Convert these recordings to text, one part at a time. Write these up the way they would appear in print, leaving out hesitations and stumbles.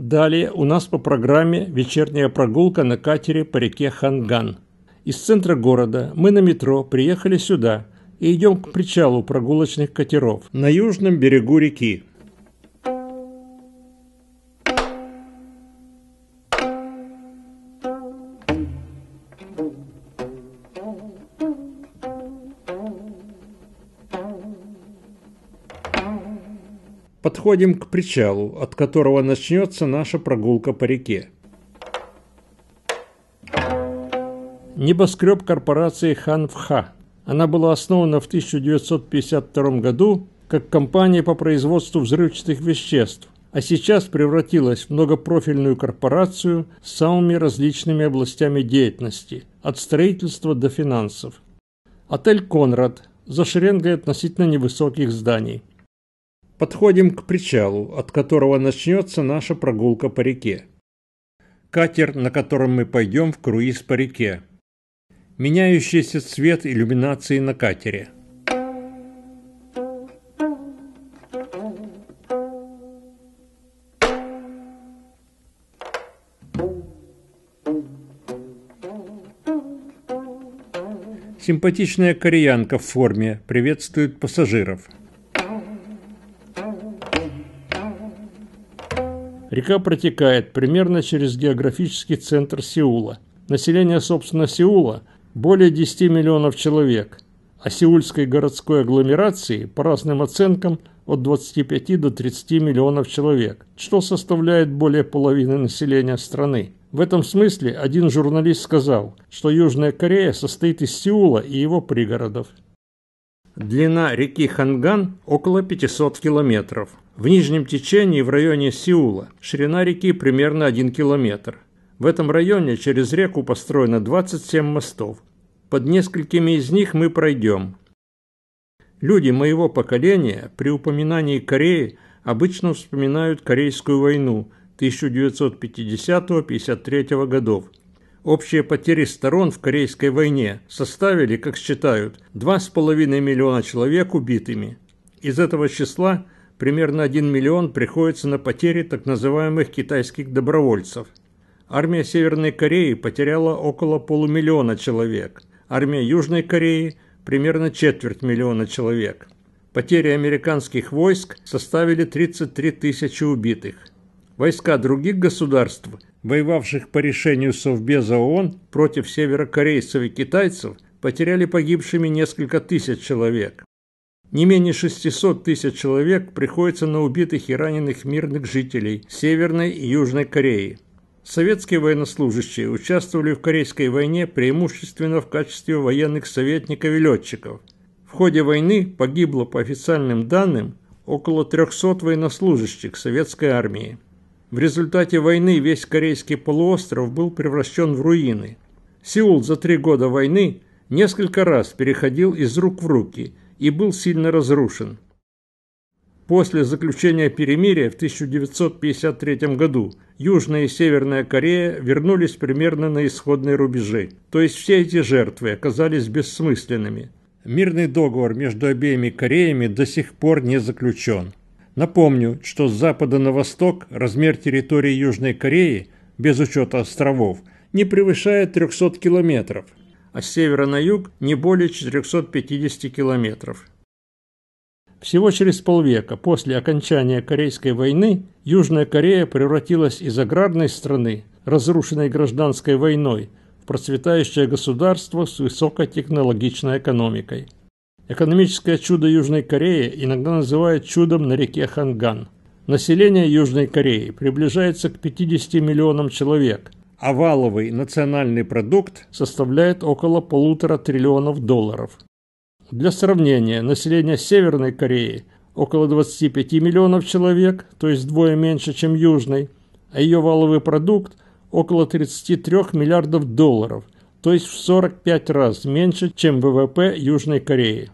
Далее у нас по программе вечерняя прогулка на катере по реке Ханган. Из центра города мы на метро приехали сюда и идем к причалу прогулочных катеров на южном берегу реки. Подходим к причалу, от которого начнется наша прогулка по реке. Небоскреб корпорации Ханвха. Она была основана в 1952 году как компания по производству взрывчатых веществ, а сейчас превратилась в многопрофильную корпорацию с самыми различными областями деятельности, от строительства до финансов. Отель «Конрад» за шеренгой относительно невысоких зданий. Подходим к причалу, от которого начнется наша прогулка по реке. Катер, на котором мы пойдем в круиз по реке. Меняющийся цвет иллюминации на катере. Симпатичная кореянка в форме приветствует пассажиров. Река протекает примерно через географический центр Сеула. Население, собственно, Сеула более 10 миллионов человек, а сеульской городской агломерации, по разным оценкам, от 25 до 30 миллионов человек, что составляет более половины населения страны. В этом смысле один журналист сказал, что Южная Корея состоит из Сеула и его пригородов. Длина реки Ханган около 500 километров. В нижнем течении в районе Сеула ширина реки примерно 1 километр. В этом районе через реку построено 27 мостов. Под несколькими из них мы пройдем. Люди моего поколения при упоминании Кореи обычно вспоминают Корейскую войну 1950-53 годов. Общие потери сторон в Корейской войне составили, как считают, 2,5 миллиона человек убитыми. Из этого числа примерно 1 миллион приходится на потери так называемых китайских добровольцев. Армия Северной Кореи потеряла около полумиллиона человек. Армия Южной Кореи – примерно 250 000 человек. Потери американских войск составили 33 тысячи убитых. Войска других государств, воевавших по решению Совбеза ООН против северокорейцев и китайцев, потеряли погибшими несколько тысяч человек. Не менее 600 тысяч человек приходится на убитых и раненых мирных жителей Северной и Южной Кореи. Советские военнослужащие участвовали в Корейской войне преимущественно в качестве военных советников и летчиков. В ходе войны погибло, по официальным данным, около 300 военнослужащих советской армии. В результате войны весь Корейский полуостров был превращен в руины. Сеул за 3 года войны несколько раз переходил из рук в руки и был сильно разрушен. После заключения перемирия в 1953 году Южная и Северная Корея вернулись примерно на исходные рубежи, то есть все эти жертвы оказались бессмысленными. Мирный договор между обеими Кореями до сих пор не заключен. Напомню, что с запада на восток размер территории Южной Кореи, без учета островов, не превышает 300 километров, а с севера на юг не более 450 километров. Всего через полвека после окончания Корейской войны Южная Корея превратилась из аграрной страны, разрушенной гражданской войной, в процветающее государство с высокотехнологичной экономикой. Экономическое чудо Южной Кореи иногда называют чудом на реке Ханган. Население Южной Кореи приближается к 50 миллионам человек, а валовый национальный продукт составляет около $1,5 триллиона. Для сравнения, население Северной Кореи около 25 миллионов человек, то есть вдвое меньше, чем Южной, а ее валовый продукт около $33 миллиардов, то есть в 45 раз меньше, чем ВВП Южной Кореи.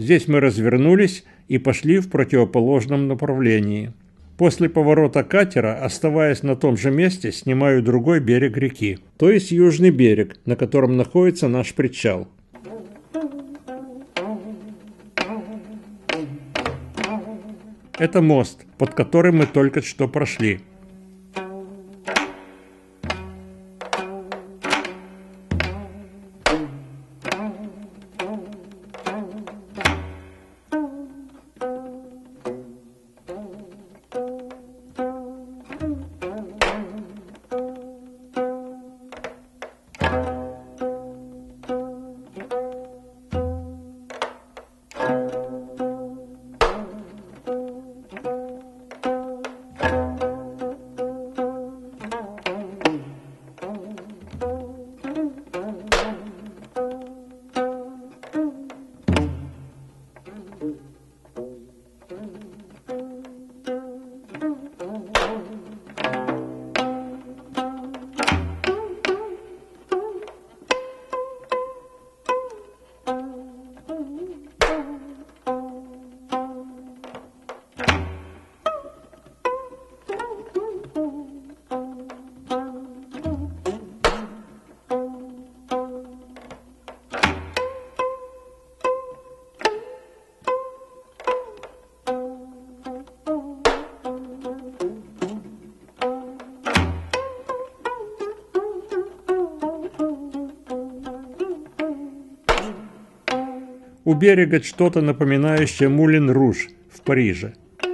Здесь мы развернулись и пошли в противоположном направлении. После поворота катера, оставаясь на том же месте, снимаю другой берег реки, то есть южный берег, на котором находится наш причал. Это мост, под которым мы только что прошли. У берега что-то напоминающее Мулен-Руж в Париже.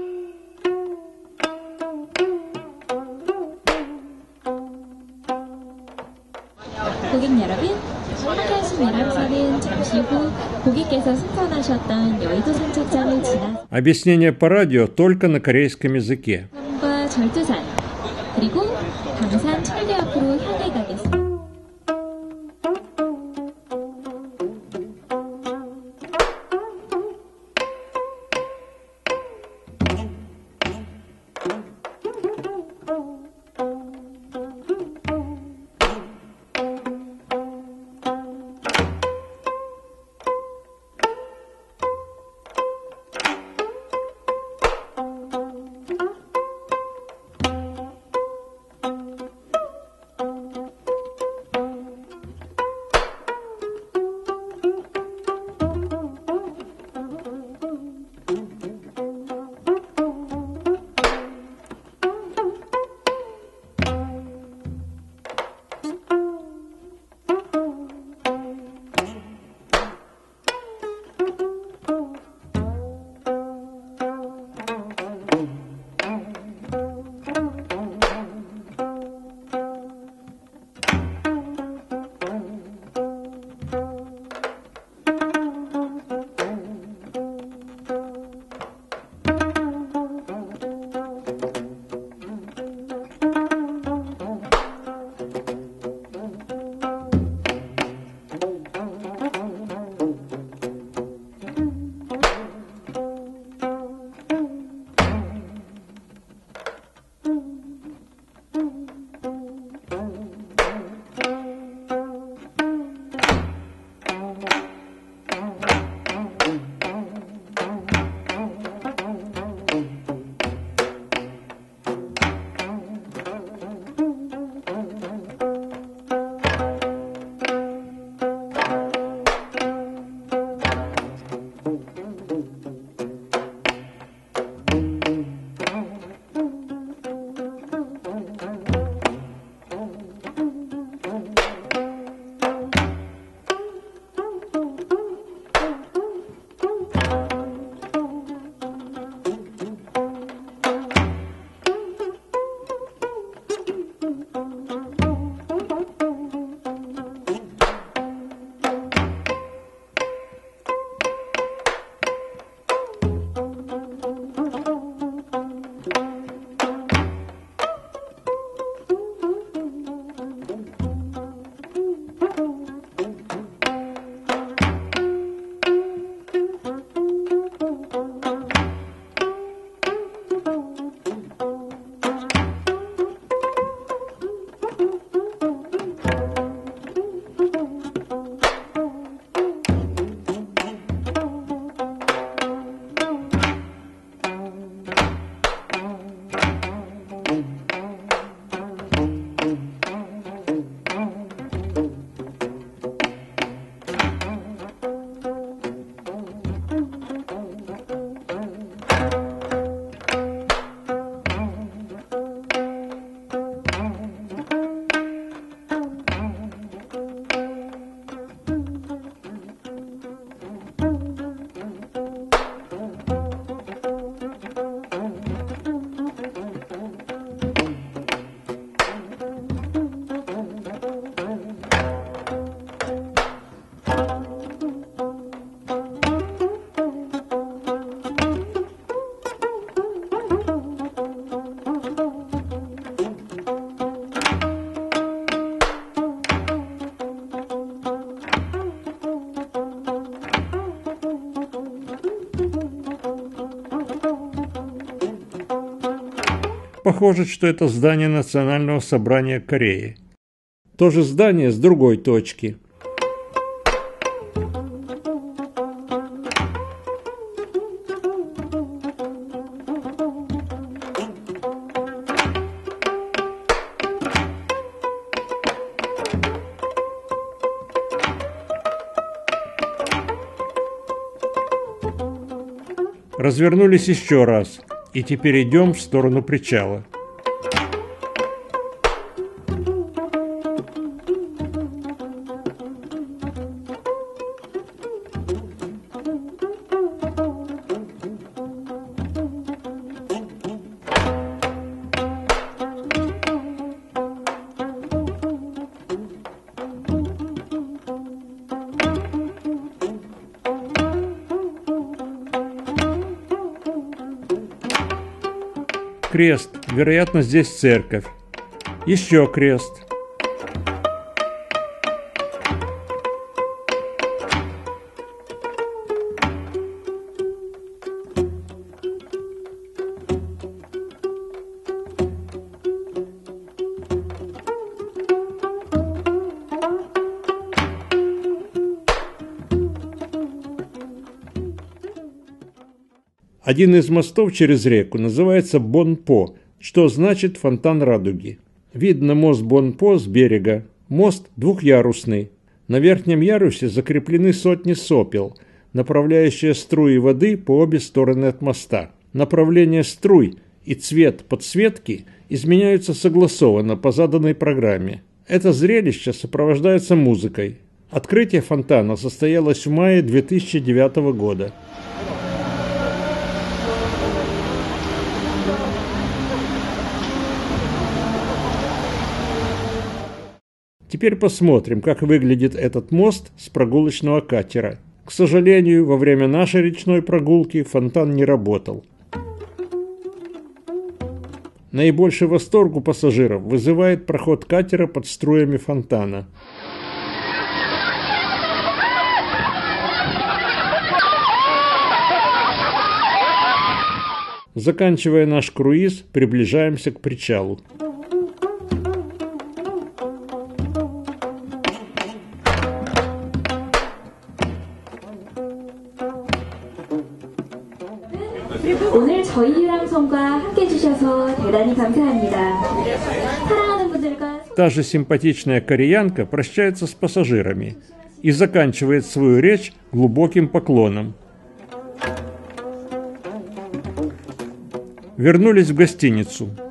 고객 여러분, 함께하신 외람선은 잠시 후 고객께서 승선하셨던 여의도 선착장을 지나 Объяснение по радио только на корейском языке. 과 절두산, 그리고 강산 철대 앞으로 향해 가겠습니다. похоже, что это здание Национального собрания Кореи. То же здание с другой точки. Развернулись еще раз, и теперь идем в сторону причала. Крест. Вероятно, здесь церковь. Еще крест. Один из мостов через реку называется Бонпо, что значит «фонтан радуги». Видно мост Бонпо с берега. Мост двухъярусный. На верхнем ярусе закреплены сотни сопел, направляющие струи воды по обе стороны от моста. Направление струй и цвет подсветки изменяются согласованно по заданной программе. Это зрелище сопровождается музыкой. Открытие фонтана состоялось в мае 2009 года. Теперь посмотрим, как выглядит этот мост с прогулочного катера. К сожалению, во время нашей речной прогулки фонтан не работал. Наибольший восторг у пассажиров вызывает проход катера под струями фонтана. Заканчивая наш круиз, приближаемся к причалу. 오늘 저희 유람선과 함께 해주셔서 대단히 감사합니다. 사랑하는 분들과 Та же симпатичная кореянка прощается с пассажирами и заканчивает свою речь глубоким поклоном. Вернулись в гостиницу.